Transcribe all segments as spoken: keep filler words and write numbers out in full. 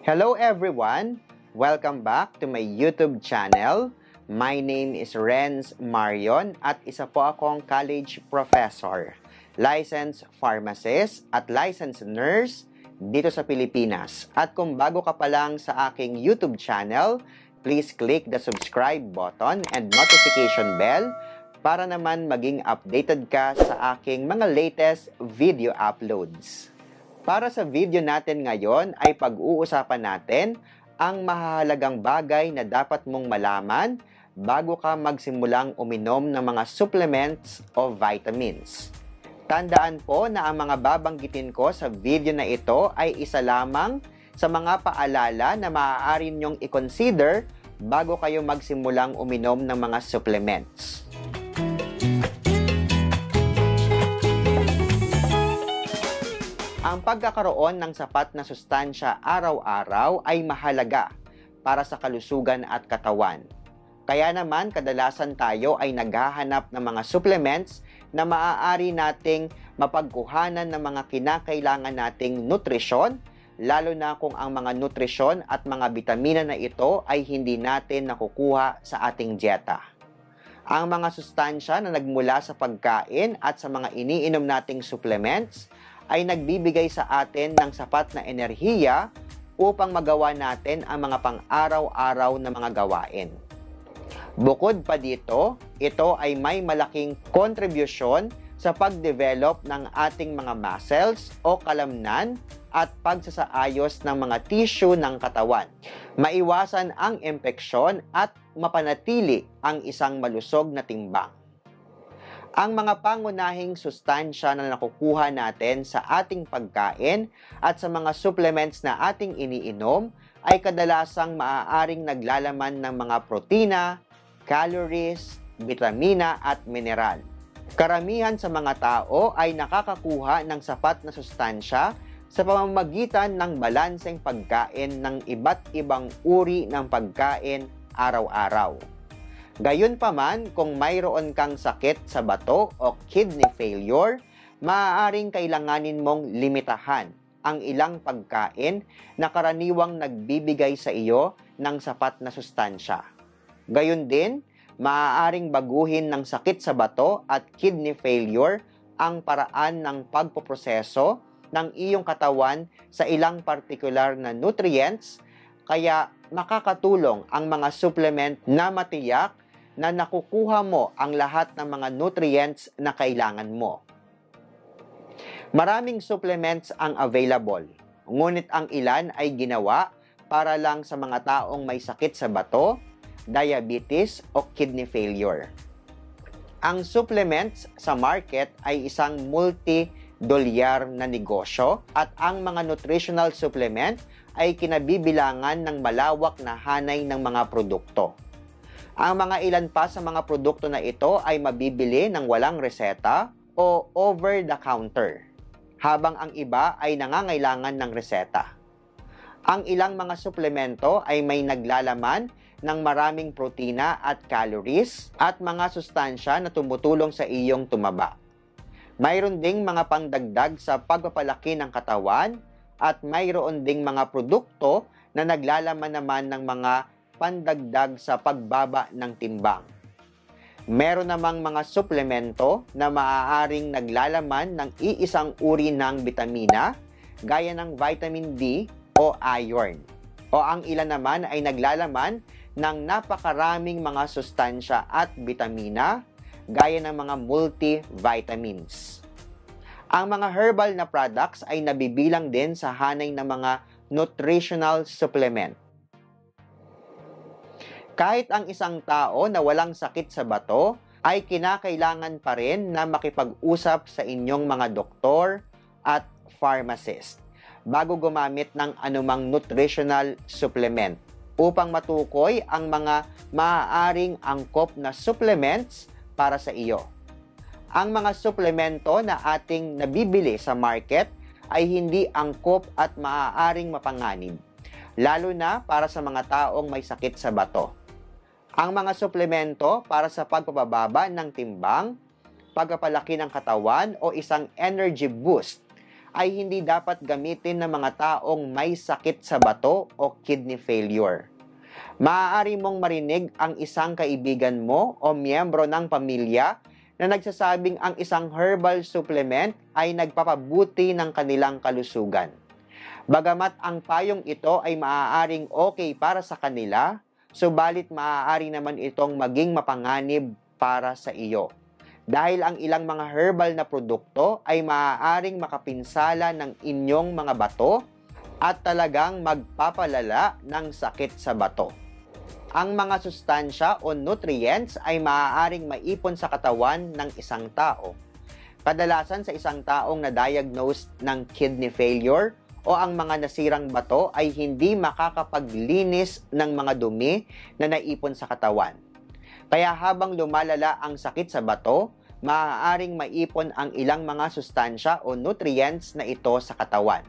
Hello everyone! Welcome back to my YouTube channel. My name is Renz Marion at isa po akong college professor, licensed pharmacist at licensed nurse dito sa Pilipinas. At kung bago ka pa lang sa aking YouTube channel, please click the subscribe button and notification bell para naman maging updated ka sa aking mga latest video uploads. Para sa video natin ngayon ay pag-uusapan natin ang mahalagang bagay na dapat mong malaman bago ka magsimulang uminom ng mga supplements o vitamins. Tandaan po na ang mga babanggitin ko sa video na ito ay isa lamang sa mga paalala na maaari niyong i-consider bago kayo magsimulang uminom ng mga supplements. Ang pagkakaroon ng sapat na sustansya araw-araw ay mahalaga para sa kalusugan at katawan. Kaya naman kadalasan tayo ay naghahanap ng mga supplements na maaari nating mapagkuhanan ng mga kinakailangan nating nutrisyon, lalo na kung ang mga nutrisyon at mga bitamina na ito ay hindi natin nakukuha sa ating dieta. Ang mga sustansya na nagmula sa pagkain at sa mga iniinom nating supplements ay nagbibigay sa atin ng sapat na enerhiya upang magawa natin ang mga pang-araw-araw na mga gawain. Bukod pa dito, ito ay may malaking kontribusyon sa pag-develop ng ating mga muscles o kalamnan at pagsasaayos ng mga tissue ng katawan. Maiwasan ang impeksyon at mapanatili ang isang malusog na timbang. Ang mga pangunahing sustansya na nakukuha natin sa ating pagkain at sa mga supplements na ating iniinom ay kadalasang maaaring naglalaman ng mga protina, calories, bitamina at mineral. Karamihan sa mga tao ay nakakakuha ng sapat na sustansya sa pamamagitan ng balanseng pagkain ng iba't ibang uri ng pagkain araw-araw. Gayunpaman, kung mayroon kang sakit sa bato o kidney failure, maaaring kailanganin mong limitahan ang ilang pagkain na karaniwang nagbibigay sa iyo ng sapat na sustansya. Gayon din, maaaring baguhin ng sakit sa bato at kidney failure ang paraan ng pagpoproseso ng iyong katawan sa ilang partikular na nutrients, kaya makakatulong ang mga supplement na matiyak na nakukuha mo ang lahat ng mga nutrients na kailangan mo. Maraming supplements ang available, ngunit ang ilan ay ginawa para lang sa mga taong may sakit sa bato, diabetes o kidney failure. Ang supplements sa market ay isang multi-dolyar na negosyo at ang mga nutritional supplement ay kinabibilangan ng malawak na hanay ng mga produkto. Ang mga ilan pa sa mga produkto na ito ay mabibili ng walang reseta o over-the-counter, habang ang iba ay nangangailangan ng reseta. Ang ilang mga suplemento ay may naglalaman ng maraming protina at calories at mga sustansya na tumutulong sa iyong tumaba. Mayroon ding mga pangdagdag sa pagpapalaki ng katawan at mayroon ding mga produkto na naglalaman naman ng mga pandagdag sa pagbaba ng timbang. Meron namang mga suplemento na maaaring naglalaman ng iisang uri ng bitamina gaya ng vitamin D o iron. O ang ilan naman ay naglalaman ng napakaraming mga sustansya at bitamina gaya ng mga multivitamins. Ang mga herbal na products ay nabibilang din sa hanay ng mga nutritional supplement. Kahit ang isang tao na walang sakit sa bato, ay kinakailangan pa rin na makipag-usap sa inyong mga doktor at pharmacist bago gumamit ng anumang nutritional supplement upang matukoy ang mga maaaring angkop na supplements para sa iyo. Ang mga suplemento na ating nabibili sa market ay hindi angkop at maaaring mapanganib, lalo na para sa mga taong may sakit sa bato. Ang mga suplemento para sa pagpapababa ng timbang, pagpapalaki ng katawan o isang energy boost ay hindi dapat gamitin ng mga taong may sakit sa bato o kidney failure. Maaari mong marinig ang isang kaibigan mo o miyembro ng pamilya na nagsasabing ang isang herbal supplement ay nagpapabuti ng kanilang kalusugan. Bagamat ang payong ito ay maaaring okay para sa kanila, subalit maaari naman itong maging mapanganib para sa iyo. Dahil ang ilang mga herbal na produkto ay maaaring makapinsala ng inyong mga bato at talagang magpapalala ng sakit sa bato. Ang mga sustansya o nutrients ay maaaring maipon sa katawan ng isang tao. Kadalasan sa isang taong na-diagnose ng kidney failure o ang mga nasirang bato ay hindi makakapaglinis ng mga dumi na naipon sa katawan. Kaya habang lumalala ang sakit sa bato, maaaring maipon ang ilang mga sustansya o nutrients na ito sa katawan.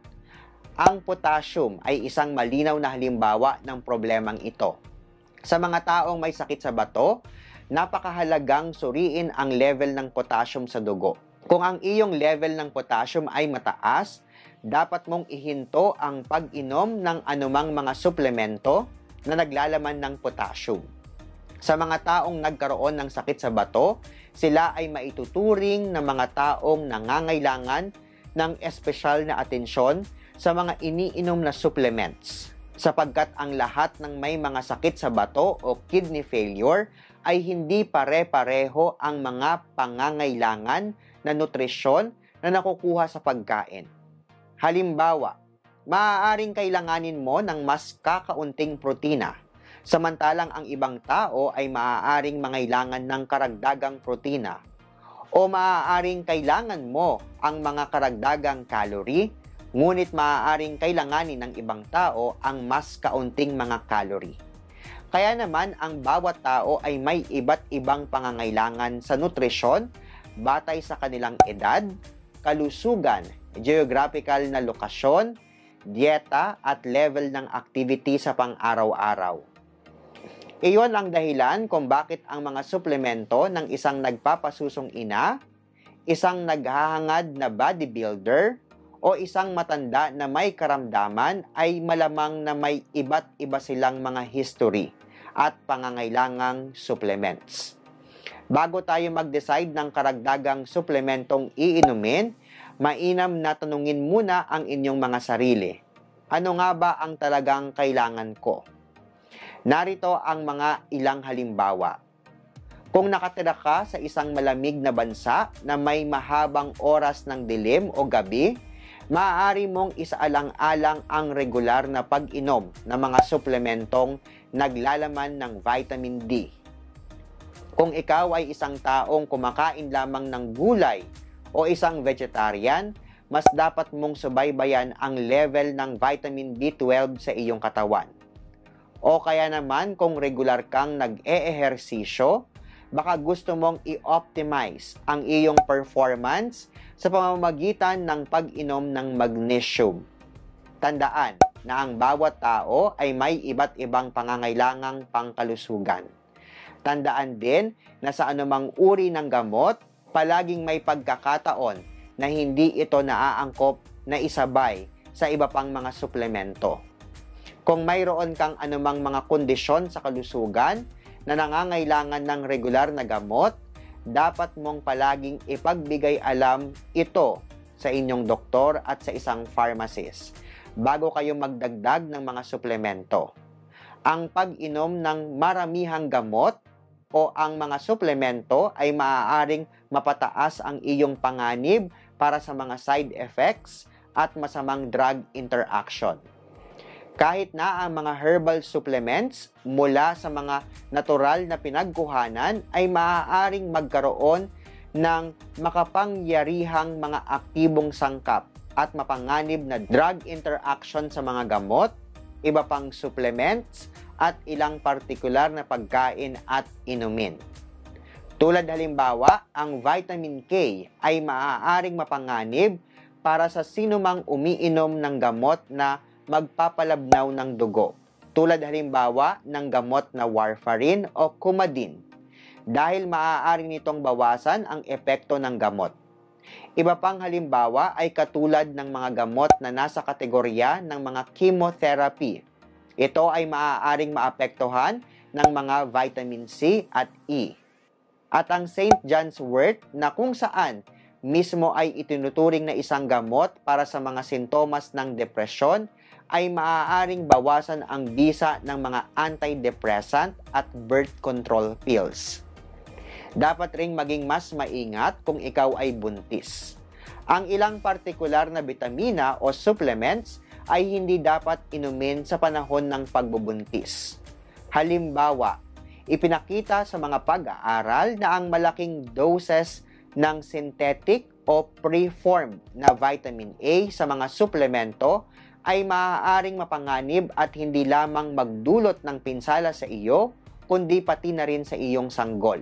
Ang potassium ay isang malinaw na halimbawa ng problemang ito. Sa mga taong may sakit sa bato, napakahalagang suriin ang level ng potassium sa dugo. Kung ang iyong level ng potassium ay mataas, dapat mong ihinto ang pag-inom ng anumang mga suplemento na naglalaman ng potassium. Sa mga taong nagkaroon ng sakit sa bato, sila ay maituturing na mga taong nangangailangan ng espesyal na atensyon sa mga iniinom na supplements, sapagkat ang lahat ng may mga sakit sa bato o kidney failure ay hindi pare-pareho ang mga pangangailangan na nutrisyon na nakukuha sa pagkain. Halimbawa, maaaring kailanganin mo ng mas kakaunting protina, samantalang ang ibang tao ay maaaring mangailangan ng karagdagang protina, o maaaring kailangan mo ang mga karagdagang calorie, ngunit maaaring kailanganin ng ibang tao ang mas kaunting mga calorie. Kaya naman ang bawat tao ay may iba't ibang pangangailangan sa nutrisyon batay sa kanilang edad, kalusugan, geographical na lokasyon, dieta at level ng activity sa pang-araw-araw. Iyon ang dahilan kung bakit ang mga suplemento ng isang nagpapasusong ina, isang naghahangad na bodybuilder, o isang matanda na may karamdaman ay malamang na may iba't iba silang mga history at pangangailangang supplements. Bago tayo mag-decide ng karagdagang suplementong iinumin, mainam na tanungin muna ang inyong mga sarili. Ano nga ba ang talagang kailangan ko? Narito ang mga ilang halimbawa. Kung nakatira ka sa isang malamig na bansa na may mahabang oras ng dilim o gabi, maaari mong isaalang-alang ang regular na pag-inom ng mga suplementong naglalaman ng vitamin D. Kung ikaw ay isang taong kumakain lamang ng gulay o isang vegetarian, mas dapat mong subaybayan ang level ng vitamin B twelve sa iyong katawan. O kaya naman kung regular kang nag-e-ehersisyo, baka gusto mong i-optimize ang iyong performance sa pamamagitan ng pag-inom ng magnesium. Tandaan na ang bawat tao ay may iba't ibang pangangailangang pangkalusugan. Tandaan din na sa anumang uri ng gamot, palaging may pagkakataon na hindi ito naaangkop na isabay sa iba pang mga suplemento. Kung mayroon kang anumang mga kondisyon sa kalusugan na nangangailangan ng regular na gamot, dapat mong palaging ipagbigay alam ito sa inyong doktor at sa isang pharmacist bago kayo magdagdag ng mga suplemento. Ang pag-inom ng maramihang gamot o ang mga suplemento ay maaaring mapataas ang iyong panganib para sa mga side effects at masamang drug interaction. Kahit na ang mga herbal supplements mula sa mga natural na pinagkuhanan ay maaaring magkaroon ng makapangyarihang mga aktibong sangkap at mapanganib na drug interaction sa mga gamot, iba pang supplements, at ilang partikular na pagkain at inumin. Tulad halimbawa, ang vitamin K ay maaaring mapanganib para sa sinumang umiinom ng gamot na magpapalabnaw ng dugo, tulad halimbawa ng gamot na warfarin o Coumadin, dahil maaari nitong bawasan ang epekto ng gamot. Iba pang halimbawa ay katulad ng mga gamot na nasa kategorya ng mga chemotherapy. Ito ay maaaring maapektuhan ng mga vitamin C at E. At ang Saint John's wort na kung saan mismo ay itinuturing na isang gamot para sa mga sintomas ng depresyon ay maaaring bawasan ang bisa ng mga antidepressant at birth control pills. Dapat ring maging mas maingat kung ikaw ay buntis. Ang ilang partikular na bitamina o supplements ay hindi dapat inumin sa panahon ng pagbubuntis. Halimbawa, ipinakita sa mga pag-aaral na ang malaking doses ng synthetic o preformed na vitamin A sa mga suplemento ay maaaring mapanganib at hindi lamang magdulot ng pinsala sa iyo, kundi pati na rin sa iyong sanggol.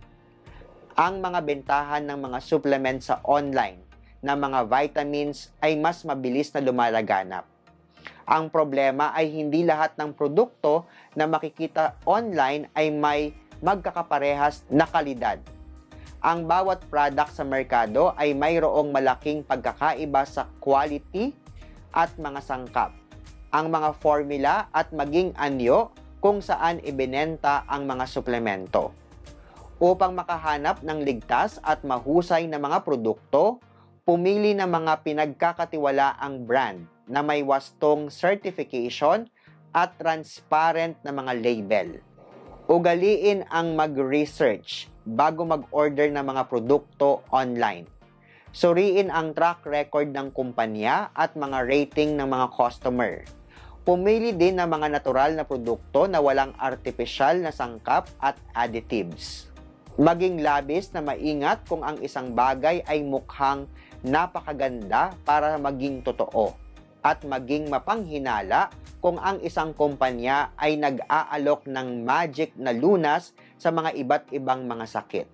Ang mga bentahan ng mga supplements sa online na mga vitamins ay mas mabilis na lumalaganap. Ang problema ay hindi lahat ng produkto na makikita online ay may magkakaparehas na kalidad. Ang bawat product sa merkado ay mayroong malaking pagkakaiba sa quality at mga sangkap, ang mga formula at maging anyo kung saan ibinenta ang mga suplemento. Upang makahanap ng ligtas at mahusay na mga produkto, pumili ng mga pinagkakatiwalaang brand na may wastong certification at transparent na mga label. Ugaliin ang mag-research bago mag-order ng mga produkto online. Suriin ang track record ng kumpanya at mga rating ng mga customer. Pumili din ng mga natural na produkto na walang artificial na sangkap at additives. Maging labis na maingat kung ang isang bagay ay mukhang napakaganda para maging totoo at maging mapanghinala kung ang isang kumpanya ay nag-aalok ng magic na lunas sa mga iba't ibang mga sakit.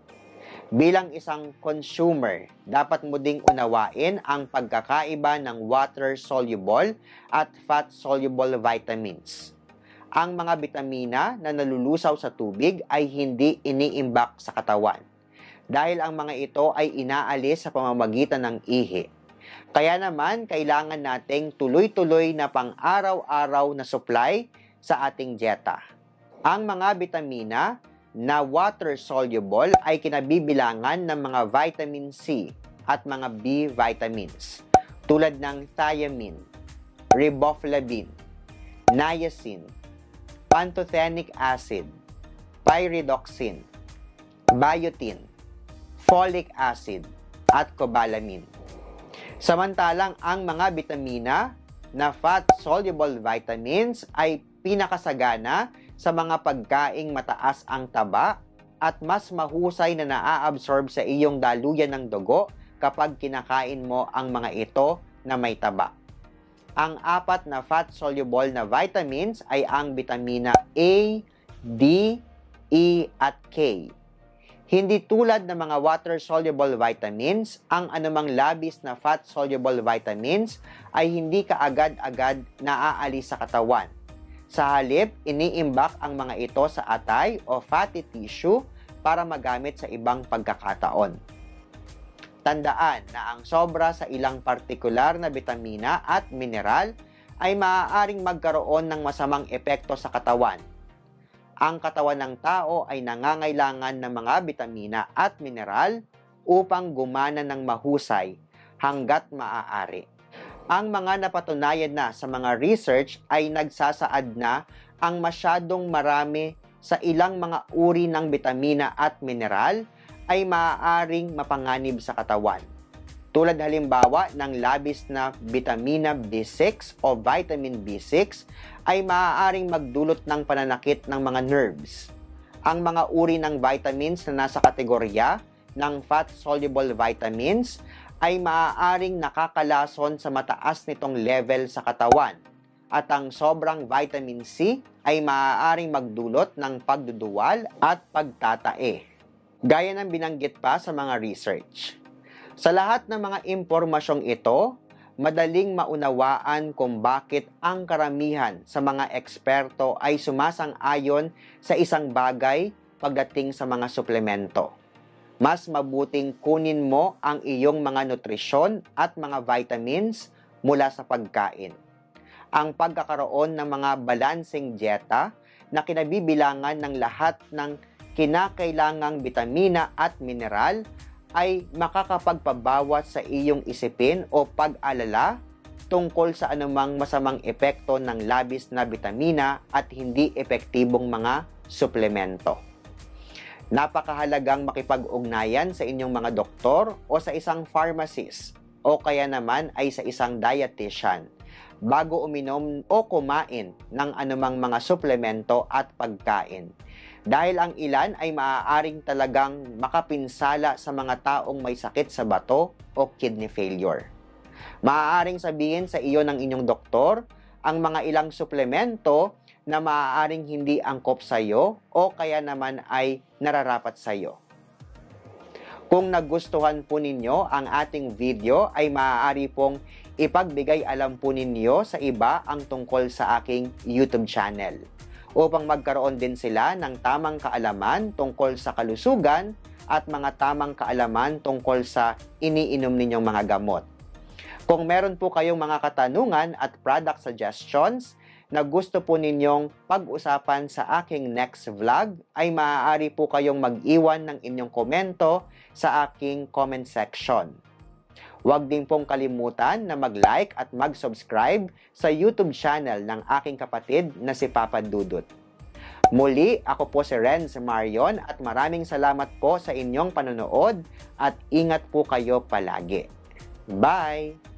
Bilang isang consumer, dapat mo ding unawain ang pagkakaiba ng water-soluble at fat-soluble vitamins. Ang mga bitamina na nalulusaw sa tubig ay hindi iniimbak sa katawan dahil ang mga ito ay inaalis sa pamamagitan ng ihi. Kaya naman, kailangan nating tuloy-tuloy na pang-araw-araw na supply sa ating dieta. Ang mga bitamina na water-soluble ay kinabibilangan ng mga vitamin C at mga B vitamins tulad ng thiamine, riboflavin, niacin, pantothenic acid, pyridoxine, biotin, folic acid, at cobalamin. Samantalang ang mga bitamina na fat-soluble vitamins ay pinakasagana sa mga pagkaing mataas ang taba at mas mahusay na naa-absorb sa iyong daluyan ng dugo kapag kinakain mo ang mga ito na may taba. Ang apat na fat-soluble na vitamins ay ang bitamina A, D, E, at K. Hindi tulad ng mga water-soluble vitamins, ang anumang labis na fat-soluble vitamins ay hindi kaagad-agad naaalis sa katawan. Sa halip, iniimbak ang mga ito sa atay o fatty tissue para magamit sa ibang pagkakataon. Tandaan na ang sobra sa ilang partikular na bitamina at mineral ay maaaring magkaroon ng masamang epekto sa katawan. Ang katawan ng tao ay nangangailangan ng mga bitamina at mineral upang gumana ng mahusay hanggat maaari. Ang mga napatunayan na sa mga research ay nagsasaad na ang masyadong marami sa ilang mga uri ng bitamina at mineral ay maaaring mapanganib sa katawan. Tulad halimbawa ng labis na vitamina B six o vitamin B six ay maaaring magdulot ng pananakit ng mga nerves. Ang mga uri ng vitamins na nasa kategorya ng fat-soluble vitamins ay maaaring nakakalason sa mataas nitong level sa katawan at ang sobrang vitamin C ay maaaring magdulot ng pagduduwal at pagtatae, gaya ng binanggit pa sa mga research. Sa lahat ng mga impormasyong ito, madaling maunawaan kung bakit ang karamihan sa mga eksperto ay sumasang-ayon sa isang bagay pagdating sa mga suplemento. Mas mabuting kunin mo ang iyong mga nutrisyon at mga vitamins mula sa pagkain. Ang pagkakaroon ng mga balancing dieta na kinabibilangan ng lahat ng kinakailangang bitamina at mineral ay makakapagpabawas sa iyong isipin o pag-alala tungkol sa anumang masamang epekto ng labis na bitamina at hindi epektibong mga suplemento. Napakahalagang makipag-ugnayan sa inyong mga doktor o sa isang pharmacist o kaya naman ay sa isang dietitian bago uminom o kumain ng anumang mga suplemento at pagkain. Dahil ang ilan ay maaaring talagang makapinsala sa mga taong may sakit sa bato o kidney failure. Maaaring sabihin sa iyo ng inyong doktor ang mga ilang suplemento na maaaring hindi angkop sa iyo o kaya naman ay nararapat sa iyo. Kung nagustuhan po ninyo ang ating video ay maaari pong ipagbigay alam po ninyo sa iba ang tungkol sa aking YouTube channel upang magkaroon din sila ng tamang kaalaman tungkol sa kalusugan at mga tamang kaalaman tungkol sa iniinom ninyong mga gamot. Kung meron po kayong mga katanungan at product suggestions na gusto po ninyong pag-usapan sa aking next vlog, ay maaari po kayong mag-iwan ng inyong komento sa aking comment section. Huwag din pong kalimutan na mag-like at mag-subscribe sa YouTube channel ng aking kapatid na si Papa Dudut. Muli, ako po si Renz Marion at maraming salamat po sa inyong panonood at ingat po kayo palagi. Bye!